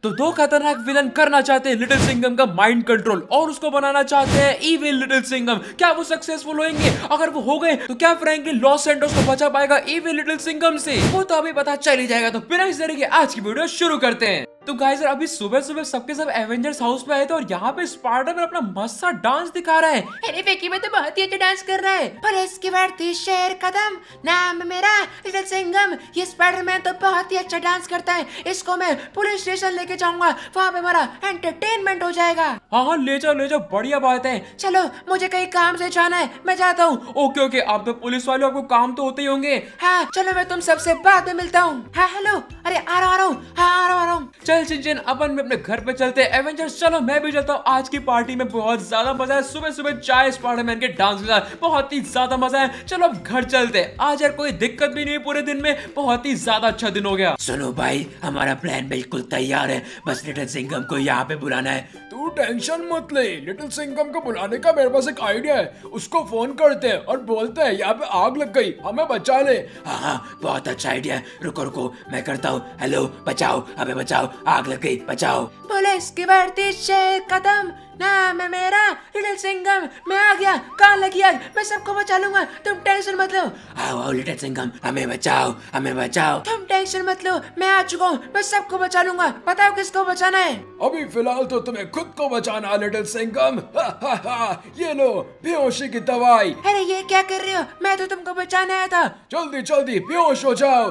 तो दो खतरनाक विलन करना चाहते हैं लिटिल सिंघम का माइंड कंट्रोल और उसको बनाना चाहते हैं इविल लिटिल सिंघम। क्या वो सक्सेसफुल होंगे? अगर वो हो गए तो क्या फ्रैंकलिन लॉस सैंटोस को बचा पाएगा इविल लिटिल सिंघम से? वो तो अभी पता चल ही जाएगा। तो बिना इस तरीके आज की वीडियो शुरू करते हैं। तो गाइस अभी सुबह सुबह सबके सब एवेंजर्स हाउस में आए थे और यहाँ पे स्पाइडरमैन अपना मस्त सा डांस दिखा रहा है। अरे विकी में तो बहुत ही अच्छा डांस कर रहा है। पर इसके बाद शेर कदम, नाम मेरा लिटिल सिंघम। ये स्पाइडरमैन तो बहुत ही अच्छा डांस करता है। इसको मैं पुलिस स्टेशन लेके जाऊंगा, वहाँ पे हमारा एंटरटेनमेंट हो जाएगा। हाँ ले जाओ बढ़िया बात है। चलो मुझे कहीं काम से जाना है, मैं जाता हूँ। ओके आप तो पुलिस वाले, आपको काम तो होते ही होंगे। हाँ चलो मैं तुम सबसे बाद में मिलता हूँ। हाँ हेलो, अरे आ रहा हूँ। हाँ आ रहा हूँ। चल चिंचन अपन भी अपने घर पे चलते हैं। एवेंजर्स चलो मैं भी चलता हूँ। आज की पार्टी में बहुत ज्यादा मजा है। सुबह सुबह चाय स्पाइडरमैन के डांस के साथ बहुत ही ज्यादा मजा है। चलो अब घर चलते हैं। आज यार कोई दिक्कत भी नहीं, पूरे दिन में बहुत ही ज्यादा अच्छा दिन हो गया। सुनो भाई, हमारा प्लान बिल्कुल तैयार है, बस लिटिल सिंघम को यहाँ पे बुलाना है। तू टेंशन मत ले, लिटिल सिंघम को बुलाने का मेरे पास एक आइडिया है। उसको फोन करते हैं और बोलते हैं यहाँ पे आग लग गई, हमें बचा ले। हाँ बहुत अच्छा आइडिया है। रुको मैं करता हूँ। हेलो बचाओ, हमें बचाओ, आग लग गई, बचाओ। पुलिस की बढ़ती शेर कदम, नाम है मेरा लिटिल सिंघम। मैं आ गया, कहाँ लगी आग? मैं सबको बचा लूंगा, तुम टेंशन मत लो। आओ लिटिल सिंघम, हमें बचाओ, हमें बचाओ। तुम टेंशन मत लो, मैं आ चुका हूँ, मैं सबको बचा लूंगा। बताओ किसको बचाना है? अभी फिलहाल तो तुम्हें खुद को बचाना लिटिल सिंघम। ये लो बेहोशी की दवाई। अरे ये क्या कर रहे हो? मैं तो तुमको बचाने आया था। जल्दी बेहोश हो जाओ।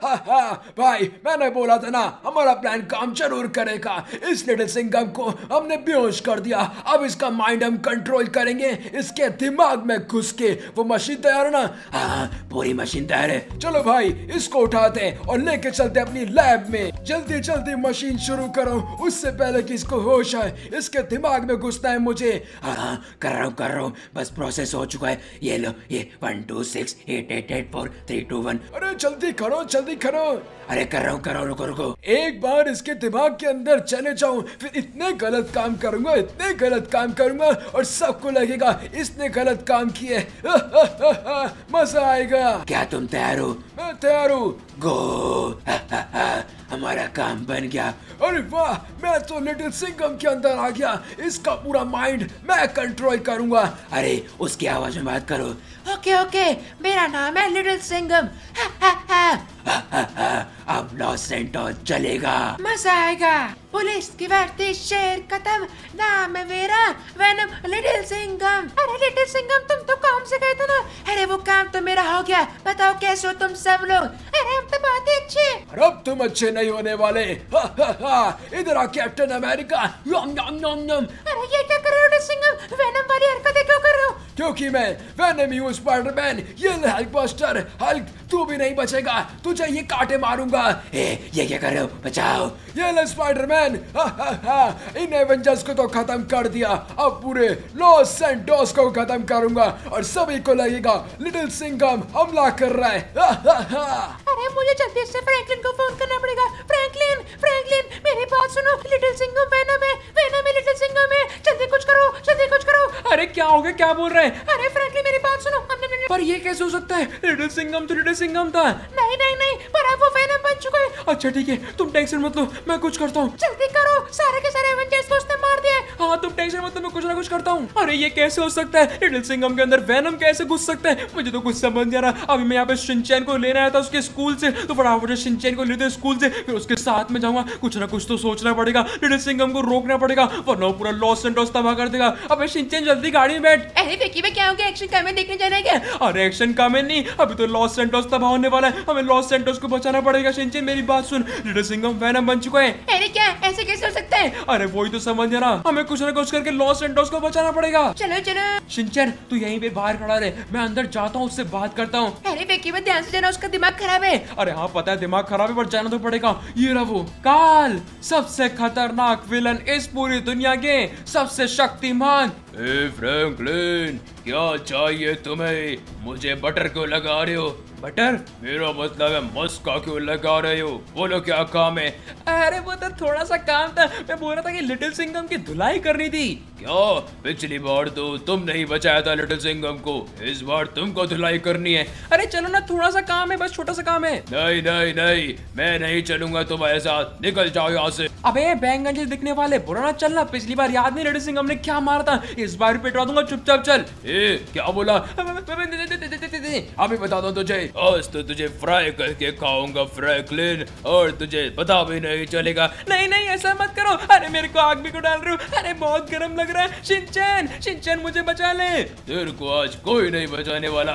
भाई मैंने बोला था ना, हमारा प्लान काम जरूर करेगा। इस लिटिल सिंघम को हमने बेहोश कर दिया। अब इसका माइंड हम कंट्रोल करेंगे, इसके दिमाग में घुस के। वो मशीन तैयार है ना? हाँ पूरी मशीन तैयार है। चलो भाई इसको उठाते हैं और लेके चलते हैं अपनी लैब में। जल्दी मशीन शुरू करो, उससे पहले कि इसको होश आए। इसके दिमाग में घुसना है मुझे। हाँ कर रहा हूँ, बस प्रोसेस हो चुका है। ये लो, ये 1 2 6 8 8 8 4 3 2 1। अरे जल्दी करो। अरे कर रहा हूँ, रुको। एक बार इसके दिमाग के अंदर चले जाऊं, फिर इतने गलत काम करूंगा और सबको लगेगा इसने गलत काम किए। मजा आएगा। क्या तुम तैयार हो? मैं तैयार हूँ। गो। हमारा काम बन गया। अरे वाह, मैं तो लिटिल सिंघम के अंदर आ गया। इसका पूरा माइंड मैं कंट्रोल करूंगा। अरे उसकी आवाज में बात करो। ओके, मेरा नाम है लिटिल सिंघम। अब लॉस सैंटोस चलेगा, मजा आएगा। पुलिस की बढ़ती शेर कदम, नाम है मेरा वेनम लिटिल सिंघम। अरे लिटिल सिंघम तुम तो काम से गए थे ना? अरे वो काम तो मेरा हो गया। बताओ कैसे हो तुम सब लोग? अरे हम तो बहुत ही अच्छे। अब तुम अच्छे नहीं होने वाले। इधर आ कैप्टन अमेरिका। अरे ये क्या कर रहे हो लिटिल सिंघम? वेनम वाली हरकतें क्यों कर रहे हो? क्योंकि मैं वेनम हूँ स्पाइडरमैन। ये हल्क बस्टर, हल्क तू भी नहीं बचेगा, तुझे ये कांटे मारूंगा। ये क्या कर रहे हो? बचाओ। ये ले स्पाइडरमैन। इन एवेंजर्स को तो खत्म कर दिया, अब पूरे लॉस सैंटोस को खत्म करूंगा और सभी को लगेगा लिटिल सिंघम हमला कर रहा है। अरे मुझे जल्दी से फ्रैंकलिन को फोन करना पड़ेगा। फ्रैंकलिन मेरी बात सुनो। लिटिल सिंघम वेनम है लिटिल सिंघम है। जल्दी कुछ करो। अरे क्या हो गया, क्या बोल रहे हैं? अरे फ्रैंकलिन मेरी बात सुनो। पर ये कैसे हो सकता है? लिटिल सिंघम तो लिटिल सिंघम था। नहीं, पर अब वो वेनम बन चुका है। अच्छा ठीक है, तुम टेंशन मत लो, मैं कुछ करता हूँ। जल्दी करो, सारे के सारे एवेंजर्स को उसने मार दिया है। हाँ तुम टेंशन मत लो, मैं कुछ ना कुछ करता हूँ। अरे ये कैसे हो सकता है? लिटिल सिंघम के अंदर वेनम कैसे घुस सकता है? मुझे तो कुछ समझ नहीं आ रहा। अभी मैं यहाँ पे शिनचैन को लेने आया था उसके स्कूल से, तो फटाफट शिनचैन को लेते स्कूल से, फिर उसके साथ में जाऊंगा। कुछ ना कुछ तो सोचना पड़ेगा, लिटिल सिंघम को रोकना पड़ेगा, वरना पूरा लॉस सैंटोस तबाह कर देगा। अबे शिनचैन जल्दी गाड़ी में बैठ। अरे विकी में क्या हो गया? एक्शन कामेन देखने जाना है क्या? अरे एक्शन कामेन नहीं, अभी तो लॉस सैंटोस तबाह होने वाला है। हमें लॉस सैंटोस को बचाना पड़ेगा। शिनचैन मेरी बात सुन, लिटिल सिंघम वेनम बन चुका है। अरे क्या, ऐसे कैसे हो सकता है? अरे वही तो समझ नहीं रहा, हमें कुछ ना कुछ करके लॉस सैंटोस को बचाना पड़ेगा। चलो शिनचैन तू यहीं पे बाहर खड़ा रहे, मैं अंदर जाता हूँ, उससे बात करता हूँ। अरे विकी में ध्यान से जाना, उसका दिमाग खराब है। अरे हाँ पता है दिमाग खराब है, पर जाना तो पड़ेगा। ये रहा वो काल, सबसे खतरनाक विलन इस पूरी दुनिया के, सबसे शक्तिमान। फ्रैंकलिन क्या चाहिए तुम्हें? मुझे बटर क्यों लगा रहे हो? बटर, मेरा मतलब है मस्का क्यों लगा रहे हो? बोलो क्या काम है? अरे वो तो थोड़ा सा काम था, मैं बोल रहा था कि लिटिल सिंघम की धुलाई करनी थी। क्या पिछली बार तो तुम नहीं बचाया था लिटिल सिंघम को, इस बार तुमको धुलाई करनी है? अरे चलो ना, थोड़ा सा काम है, बस छोटा सा काम है। नहीं नहीं नहीं, मैं नहीं चलूंगा तुम्हारे साथ, निकल जाओ यहाँ से। अबे बैंगन से दिखने वाले, बुरा ना चलना, पिछली बार याद नहीं लिटिल सिंघम ने क्या मारा था, इस बार भी पिटवा दूंगा, चुपचाप चल। क्या बोला? अभी बता दो तुझे, आज तो तुझे फ्राई करके खाऊंगा फ्रैंकलिन, और तुझे पता भी नहीं चलेगा। नहीं नहीं ऐसा मत करो, अरे मेरे को आग भी को डाल रहे हो, अरे बहुत गर्म लग रहा है। शिनचैन, शिनचैन मुझे बचा ले। तेरे को आज कोई नहीं बचाने वाला।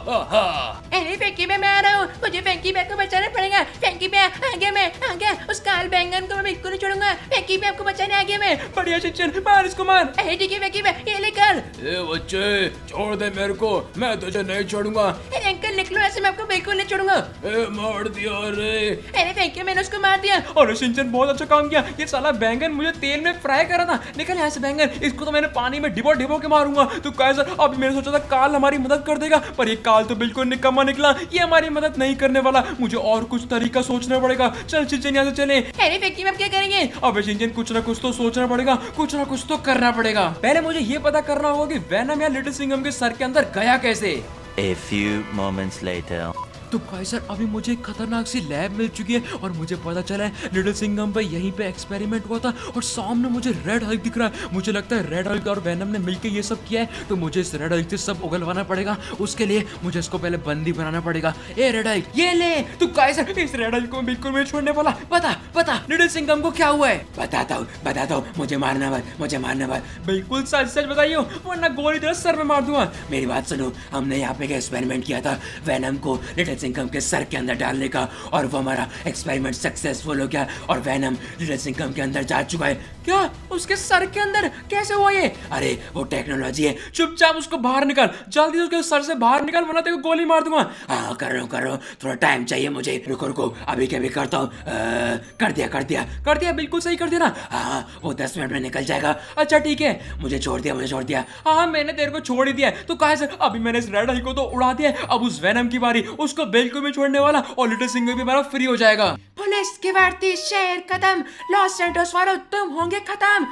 अरे फैंकी मैं आ रहा हूँ, मुझे फैंकी बैग को बचाना पड़ेगा। फैंकी बैग आ गया, उस काल बैंगन को मैं बिल्कुल नहीं छोड़ूंगा। फैंकी बैग को बचाने आ गया मैं। बढ़िया शिनचैन, मार इसको मार। अरे ठीक है फैंकी बैग, ये लेकर। ए बच्चे छोड़ दे मेरे को, मैं तुझे नहीं छोड़ूंगा। अरे अंकल निकलो ऐसे, मैं आपको बिल्कुल नहीं छोड़ूंगा। ए मार दिया रे। अरे फैंकी मैंने उसको मार दिया। और शिनचैन बहुत अच्छा काम किया, ये साला बैंगन मुझे तेल में फ्राई करा था। निकल यहाँ से बैंगन, इसको तो मैंने पानी में डिबो डिबो के मारूंगा। तो कैसर, अभी मैंने सोचा था काल हमारी मदद कर देगा, पर ये काल तो बिल्कुल निकम्मा निकला, ये हमारी मदद नहीं करने वाला। मुझे और कुछ तरीका सोचना पड़ेगा। चल शिनचैन यहाँ से चले। अरे फैंकी अब क्या करेंगे? अब शिनचैन कुछ ना कुछ तो सोचना पड़ेगा, कुछ ना कुछ तो करना पड़ेगा। पहले मुझे ये पता करना होगा कि वेनम या लिटिल सिंघम के सर के अंदर गया कैसे। A few moments later. तो काइसर, अभी मुझे एक खतरनाक सी लैब मिल चुकी है और मुझे पता चला है लिटिल सिंघम पे यहीं पे एक्सपेरिमेंट हुआ था, और सामने मुझे रेड हल्क दिख रहा है। मुझे लगता है रेड हल्क और वेनम ने मिलकर ये सब किया है, तो मुझे इस रेड हल्क से सब उगलवाना पड़ेगा। उसके लिए मुझे इसको पहले बंदी बनाना पड़ेगा। ए रेड हल्क, ये ले। तो काइसर, इस रेड हल्क को मैं बिल्कुल नहीं छोड़ने वाला। बता लिटिल सिंघम को क्या हुआ है। बताता हूँ, मुझे मारना मत। बिल्कुल सच सच बताइयो, वरना गोली तेरे सर में मार दूंगा। मेरी बात सुनो, हमने यहाँ पे एक्सपेरिमेंट किया था वेनम को लिटिल सिंघम के सर के अंदर डालने का, और वो हमारा एक्सपेरिमेंट सक्सेसफुल हो गया और वेनम लिटिल सिंघम के अंदर जा चुका है। क्या उसके सर के अंदर कैसे हुआ ये? अरे वो टेक्नोलॉजी है। चुपचाप उसको बाहर निकाल, जल्दी उसके सर से बाहर निकाल, वरना तेरे को गोली मार दूंगा। हाँ कर रहा हूँ, थोड़ा टाइम चाहिए मुझे। रुको अभी क्या भी करता हूँ। कर दिया, बिल्कुल सही कर दिया ना। हाँ वो 10 मिनट में निकल जाएगा। अच्छा ठीक है, मुझे छोड़ दिया। हाँ मैंने तेरे को छोड़ ही दिया है। तो कहा सर, अभी मैंने इस रेड हल्क को तो उड़ा दिया है, अब उस वेनम की बारी, उसको बिल्कुल भी छोड़ने वाला, और लिटिल सिंघम भी हमारा फ्री हो जाएगा। पुलिस की भर्ती, शहर खत्म, लॉस सैंटोस वालों तुम होंगे खत्म।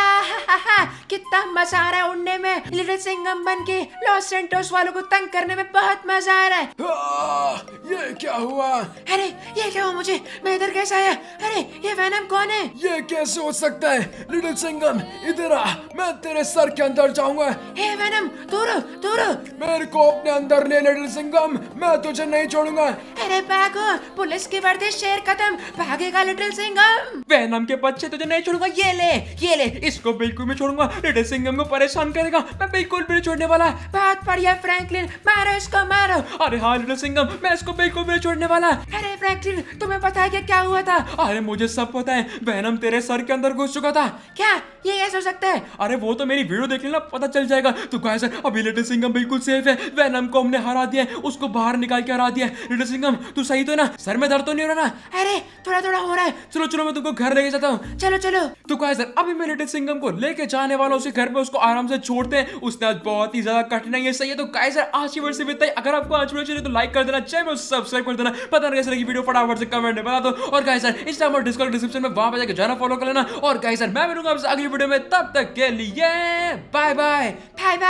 कितना मजा आ रहा है उड़ने में, लिटिल सिंघम बन के लॉस सैंटोस वालों को तंग करने में बहुत मजा आ रहा है। ये क्या हुआ? अरे ये क्या हुआ मुझे, मैं इधर कैसे आया? अरे ये वेनम कौन है? ये कैसे हो सकता है? लिटिल सिंघम इधर आ, मैं तेरे सर के अंदर जाऊंगा। हे वेनम दूर। मेरे को अपने अंदर ले लिटिल सिंघम, मैं तुझे नहीं छोड़ूंगा। अरे भागो, पुलिस की भर्ती, शहर खत्म, भागेगा लिटिल सिंघम। वेनम के बच्चे, तुझे नहीं छोड़ूंगा। ये ले, इसको बिल्कुल भी छोड़ूंगा। लिटिल सिंघम को परेशान करेगा, मैं बिल्कुल भी नहीं छोड़ने वाला। बहुत बढ़िया फ्रैंकलिन, मारो इसको मारो। अरे हाँ लिटिल सिंघम, मैं इसको बिल्कुल भी नहीं छोड़ने वाला। अरे फ्रैंकलिन तुम्हें पता है क्या हुआ था? अरे मुझे सब पता है, वेनम तेरे सर के अंदर घुस चुका था। क्या ये कैसे हो सकता है? अरे वो तो मेरी वीडियो देख लेना, पता चल जाएगा। तो गाइस अभी लिटिल सिंघम बिल्कुल सेफ है, वेनम को हमने हरा दिया है, उसको बाहर निकाल के हरा दिया है। लिटिल सिंघम तू सही तो है ना, सर में दर्द तो नहीं हो रहा ना? अरे थोड़ा हो रहा है। चलो मैं तुमको घर लेके जाता हूँ। चलो। तो गाइस अभी मैं लिटिल सिंघम को लेके जाने वाला हूँ उसके घर पे, उसको आराम से छोड़ते हैं। उसने आज बहुत ही ज्यादा कठिनाई है, सही है। तो गाइस आज की वीडियो से इतना ही। अगर आपको आज वीडियो चाहिए तो लाइक कर देना, चैनल को सब्सक्राइब कर देना। पता नहीं कैसे लगी वीडियो, फटाफट से कमेंट में बता दो। और गाइस इंस्टाग्राम और डिस्कॉर्ड डिस्क्रिप्शन में वहां पे जाकर जाना फॉलो कर लेना। और गाइस मैं मिलूंगा आपसे अगली वीडियो में, तब तक के लिए बाय बाय।